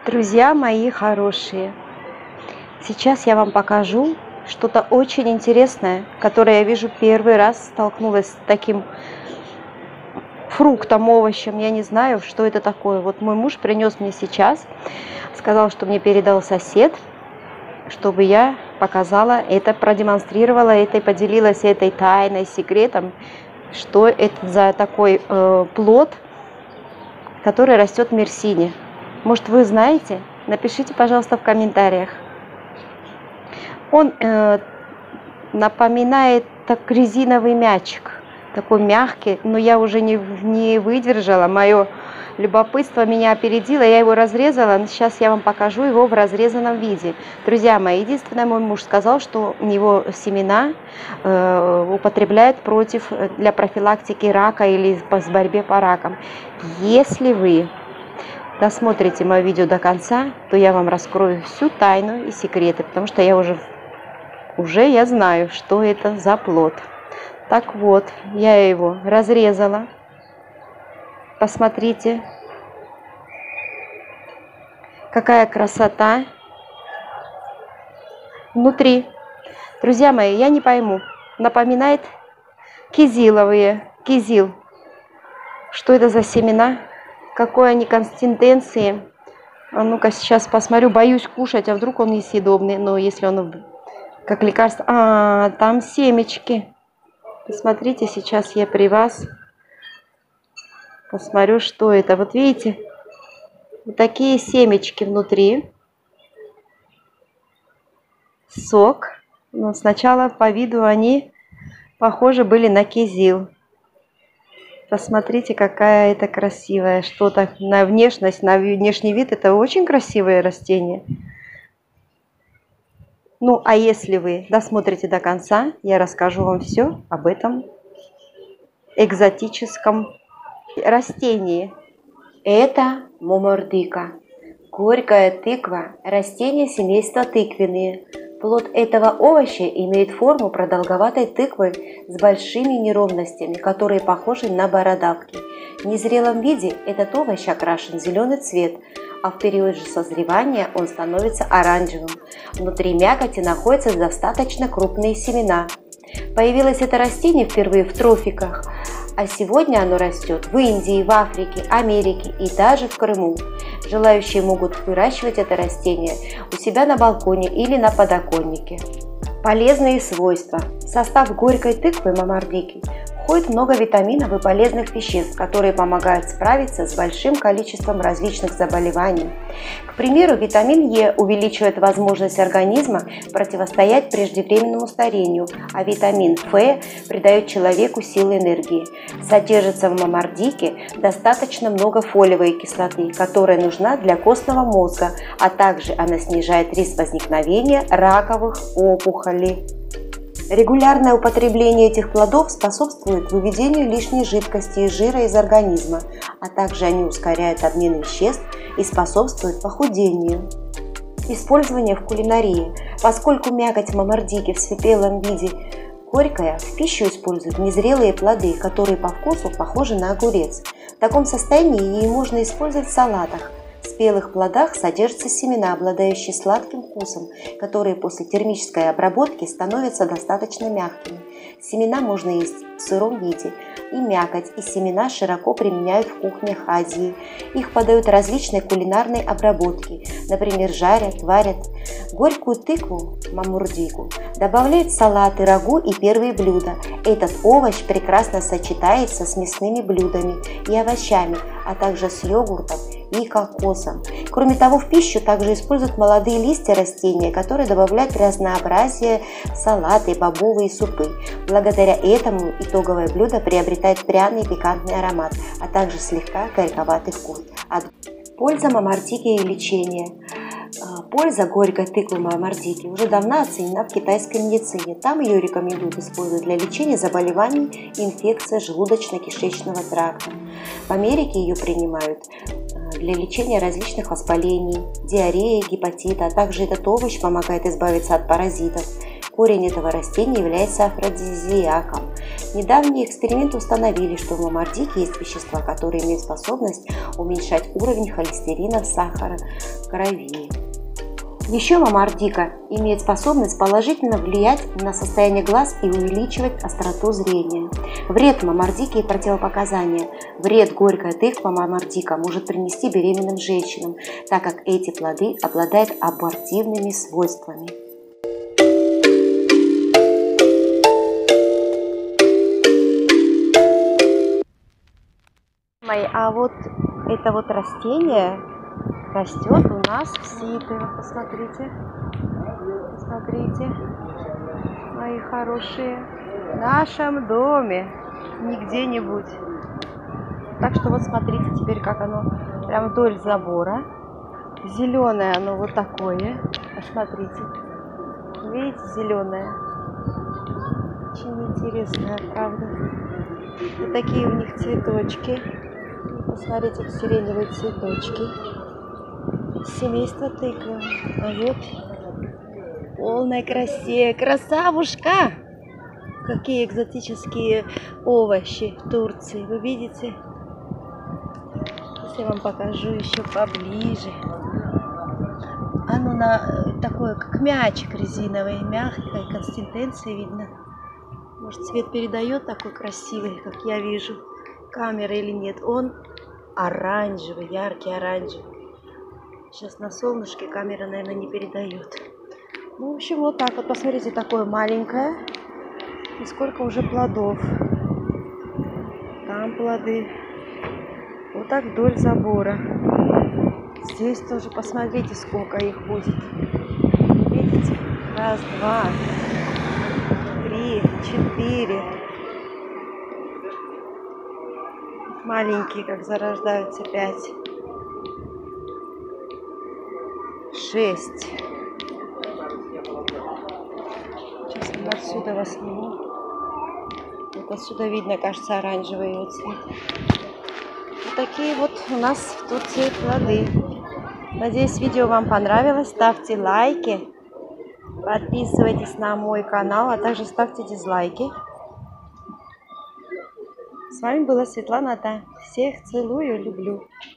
Друзья мои хорошие, сейчас я вам покажу что-то очень интересное, которое я вижу первый раз, столкнулась с таким фруктом, овощем, я не знаю, что это такое. Вот мой муж принес мне сейчас, сказал, что мне передал сосед, чтобы я показала это, продемонстрировала это и поделилась этой тайной, секретом, что это за такой плод, который растет в Мерсине. Может, вы знаете? Напишите, пожалуйста, в комментариях. Он напоминает так резиновый мячик, такой мягкий, но я уже не выдержала, мое любопытство меня опередило, я его разрезала, сейчас я вам покажу его в разрезанном виде. Друзья мои, единственное, мой муж сказал, что его семена употребляют для профилактики рака или с борьбе по ракам. Если вы досмотрите мое видео до конца, то я вам раскрою всю тайну и секреты, потому что я уже я знаю, что это за плод. Так вот, я его разрезала. Посмотрите, какая красота внутри. Друзья мои, я не пойму, напоминает кизил. Что это за семена? Какой они консистенции? А ну-ка, сейчас посмотрю. Боюсь кушать, а вдруг он несъедобный. Но если он как лекарство... там семечки. Посмотрите, сейчас я при вас посмотрю, что это. Вот видите, вот такие семечки внутри. Сок. Но сначала по виду они похожи были на кизил. Посмотрите, какая это красивая, что-то на внешность, на внешний вид, это очень красивое растение. Ну, а если вы досмотрите до конца, я расскажу вам все об этом экзотическом растении. Это момордика, горькая тыква, растение семейства тыквенные. Плод этого овоща имеет форму продолговатой тыквы с большими неровностями, которые похожи на бородавки. В незрелом виде этот овощ окрашен в зеленый цвет, а в период же созревания он становится оранжевым. Внутри мякоти находятся достаточно крупные семена. Появилось это растение впервые в тропиках, а сегодня оно растет в Индии, в Африке, Америке и даже в Крыму. Желающие могут выращивать это растение у себя на балконе или на подоконнике. Полезные свойства. В состав горькой тыквы момордики входит много витаминов и полезных веществ, которые помогают справиться с большим количеством различных заболеваний. К примеру, витамин Е увеличивает возможность организма противостоять преждевременному старению, а витамин Ф придает человеку силы и энергии. Содержится в момордике достаточно много фолиевой кислоты, которая нужна для костного мозга, а также она снижает риск возникновения раковых опухолей. Регулярное употребление этих плодов способствует выведению лишней жидкости и жира из организма, а также они ускоряют обмен веществ и способствуют похудению. Использование в кулинарии. Поскольку мякоть момордики в спелом виде горькая, в пищу используют незрелые плоды, которые по вкусу похожи на огурец. В таком состоянии ее можно использовать в салатах. В спелых плодах содержатся семена, обладающие сладким вкусом, которые после термической обработки становятся достаточно мягкими. Семена можно есть в сыром виде, и мякоть, и семена широко применяют в кухнях Азии. Их подают различной кулинарной обработки, например, жарят, варят. Горькую тыкву, момордику, добавляют в салаты, рагу и первые блюда. Этот овощ прекрасно сочетается с мясными блюдами и овощами, а также с йогуртом и кокосом. Кроме того, в пищу также используют молодые листья растения, которые добавляют разнообразие в салаты, бобовые супы. Благодаря этому итоговое блюдо приобретает пряный пикантный аромат, а также слегка горьковатый вкус. Польза момордики и лечение. Польза горькой тыквы момордики уже давно оценена в китайской медицине. Там ее рекомендуют использовать для лечения заболеваний и инфекций желудочно-кишечного тракта. В Америке ее принимают для лечения различных воспалений, диареи, гепатита, а также этот овощ помогает избавиться от паразитов. Корень этого растения является афродизиаком. Недавние эксперименты установили, что в мамардике есть вещества, которые имеют способность уменьшать уровень холестерина, сахара в крови. Еще мамардика имеет способность положительно влиять на состояние глаз и увеличивать остроту зрения. Вред мамардики и противопоказания. Вред горькая тыква мамардика может принести беременным женщинам, так как эти плоды обладают абортивными свойствами. А вот это вот растение растет у нас в Сите. Посмотрите, посмотрите, мои хорошие, в нашем доме, не где-нибудь. Так что вот смотрите теперь, как оно прям вдоль забора. Зеленое оно вот такое. Посмотрите, видите, зеленое. Очень интересное, правда. Вот такие у них цветочки. Посмотрите, сиреневые цветочки. Семейство тыквы. А вот полная красе. Красавушка! Какие экзотические овощи в Турции. Вы видите? Сейчас я вам покажу еще поближе. Оно такое, как мячик резиновый, мягкой консистенции видно. Может, цвет передает такой красивый, как я вижу, камера или нет. Он оранжевый, яркий оранжевый. Сейчас на солнышке камера, наверное, не передает. Ну, в общем, вот так вот. Посмотрите, такое маленькое. И сколько уже плодов. Там плоды. Вот так вдоль забора. Здесь тоже посмотрите, сколько их будет. Видите? Раз, два, три, четыре. Маленькие, как зарождаются, 5. 6. Сейчас я отсюда вас сниму. Вот отсюда видно, кажется, оранжевый вот цвет. Вот такие вот у нас в Турции плоды. Надеюсь, видео вам понравилось. Ставьте лайки, подписывайтесь на мой канал, а также ставьте дизлайки. С вами была Светлана Та. Всех целую, люблю.